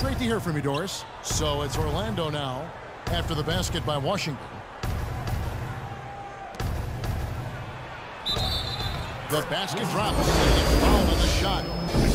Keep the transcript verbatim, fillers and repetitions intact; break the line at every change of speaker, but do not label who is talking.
Great to hear from you, Doris. So it's Orlando now after the basket by Washington. The basket drops. And a foul on the shot.